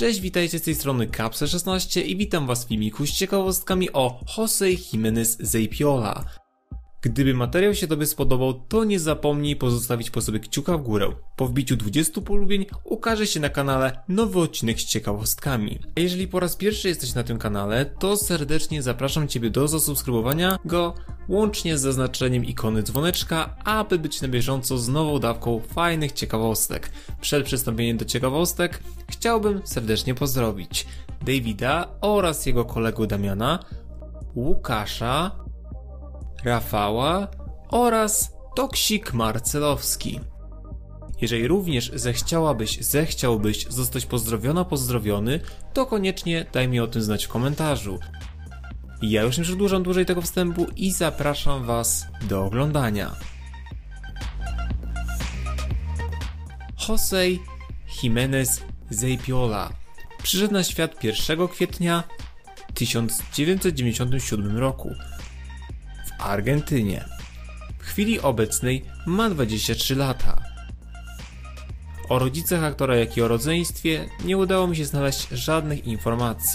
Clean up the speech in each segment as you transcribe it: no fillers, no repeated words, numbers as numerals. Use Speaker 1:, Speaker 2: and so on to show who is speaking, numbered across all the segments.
Speaker 1: Cześć, witajcie z tej strony Kapsel16 i witam was w filmiku z ciekawostkami o Jose Jimenez Zeipiola. Gdyby materiał się tobie spodobał, to nie zapomnij pozostawić po sobie kciuka w górę. Po wbiciu 20 polubień ukaże się na kanale nowy odcinek z ciekawostkami. A jeżeli po raz pierwszy jesteś na tym kanale, to serdecznie zapraszam ciebie do zasubskrybowania go, łącznie z zaznaczeniem ikony dzwoneczka, aby być na bieżąco z nową dawką fajnych ciekawostek. Przed przystąpieniem do ciekawostek chciałbym serdecznie pozdrowić Davida oraz jego kolegę Damiana, Łukasza, Rafała oraz Toksik Marcelowski. Jeżeli również zechciałbyś zostać pozdrowiony, to koniecznie daj mi o tym znać w komentarzu. Ja już nie przedłużam dłużej tego wstępu i zapraszam was do oglądania. Jose Jimenez Zeipiola przyszedł na świat 1 kwietnia 1997 roku w Argentynie. W chwili obecnej ma 23 lata. O rodzicach aktora, jak i o rodzeństwie nie udało mi się znaleźć żadnych informacji.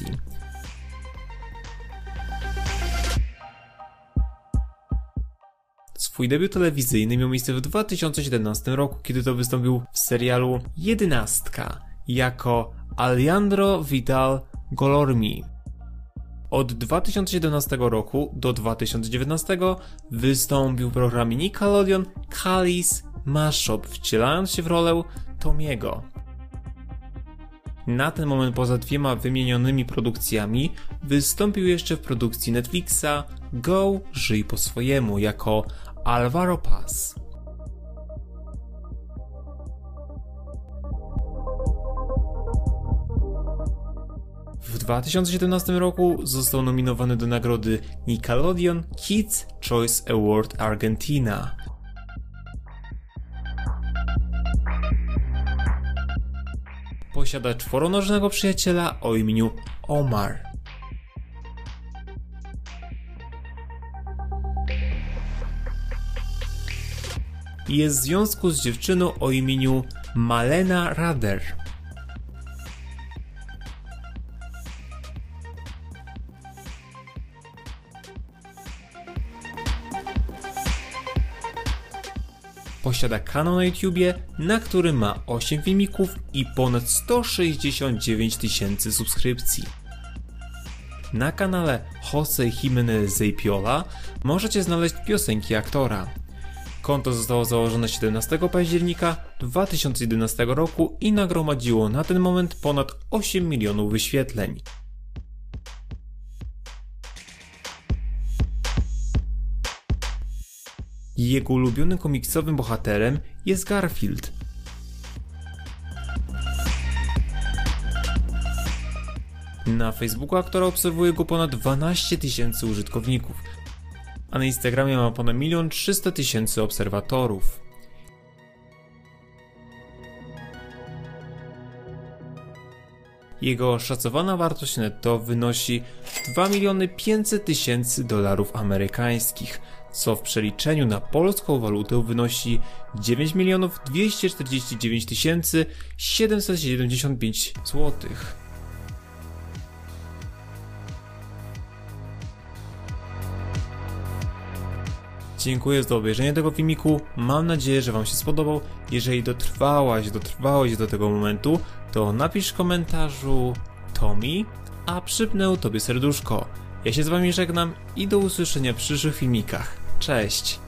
Speaker 1: Swój debiut telewizyjny miał miejsce w 2017 roku, kiedy to wystąpił w serialu Jedenastka jako Alejandro Vidal Golormi. Od 2017 roku do 2019 wystąpił w programie Nickelodeon Kali's Mashup, wcielając się w rolę Tomiego. Na ten moment poza dwiema wymienionymi produkcjami wystąpił jeszcze w produkcji Netflixa Go, żyj po swojemu jako Alvaro Paz. W 2017 roku został nominowany do nagrody Nickelodeon Kids Choice Award Argentina. Posiada czworonożnego przyjaciela o imieniu Omar. Jest w związku z dziewczyną o imieniu Malena Rader. Posiada kanał na YouTubie, na którym ma 8 filmików i ponad 169 000 subskrypcji. Na kanale Jose Jimenez Zeipiola możecie znaleźć piosenki aktora. Konto zostało założone 17 października 2011 roku i nagromadziło na ten moment ponad 8 milionów wyświetleń. Jego ulubionym komiksowym bohaterem jest Garfield. Na Facebooku aktora obserwuje go ponad 12 000 użytkowników, a na Instagramie ma ponad 1 300 000 obserwatorów. Jego szacowana wartość netto wynosi $2 500 000 amerykańskich, co w przeliczeniu na polską walutę wynosi 9 249 775 zł. Dziękuję za obejrzenie tego filmiku, mam nadzieję, że wam się spodobał. Jeżeli dotrwałeś do tego momentu, to napisz w komentarzu Tomi, a przypnę tobie serduszko. Ja się z wami żegnam i do usłyszenia w przyszłych filmikach. Cześć!